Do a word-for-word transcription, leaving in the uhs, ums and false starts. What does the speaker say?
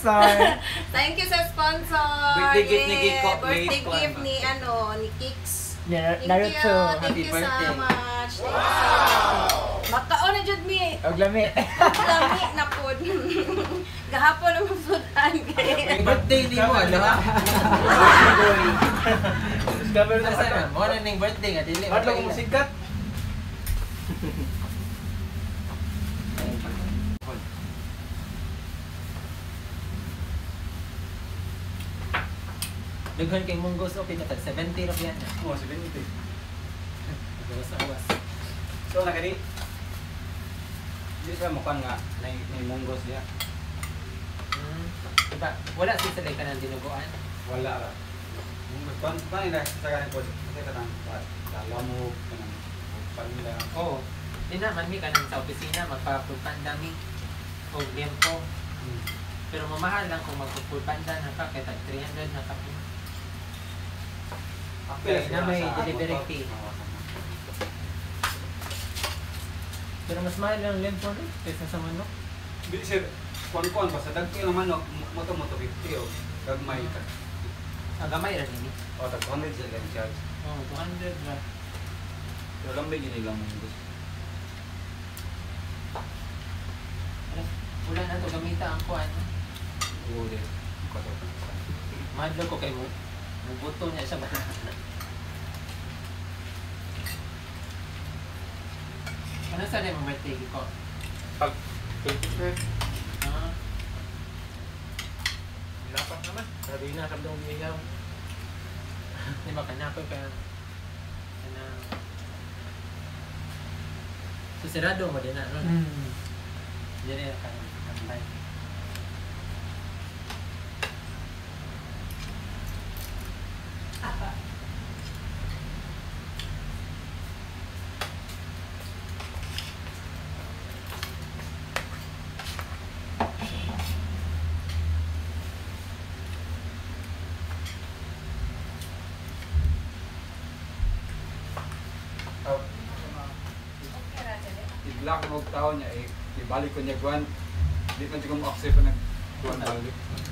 sponsor. Thank you sa sponsor. Birthday gift ni Kiko. Birthday gift ni ano, ni Kicks. Naruto. Thank you. Thank Happy you birthday. so much. Thank you so much. Makaon na jud mi. Og lami. Lami na pod. Gahapon ang sudan kay. Birthday ni mo, ano ha? Discover na Nasa sa na? Mo na ning birthday nga dili. Adlaw ko musikat. Daghan kay munggos okay na tag seventy ra yan. Oh, seventy. Awas-awas. So na kani. Di sa mo nga nay nay munggos niya. Hmm. Diba, wala si sa ka ng dinuguan. Wala ra. Munggos pan pan ina sa kanan ko. Kasi kanang lamog kanang pamilya. Oo. Di naman mi kanang sa opisina magpa-pulpanda mi. O limpo. Hmm. Pero mamahal lang kung magpupulpanda na ka kaya tag three hundred na ka. Okay, na may delivery fee. Pero mas mahal lang limpo no? Kaysa sa manok. Di sir, kuan-kuan ba sa dagko ng manok, moto-moto fifty o gagmay ka. Ang gamay ra nini. O tag one hundred sila yung charge. Oh, two hundred ra. Pero lang bigyan nila munggos. Wala na to gamita ang kuan. Oo din. Madlo ko kay mo. Mubuto niya sa bata. Ano sa rin mo birthday ko? Pag twenty-first, Ah, dapat naman. Sabi na kamdong biyaw. di ba kanapoy ka na susirado mo din na ron. Hmm. Dili ka kantay. I-block mo tao niya, eh, ibalik ko niya kuan. Di man siya mo accept na kuan balik.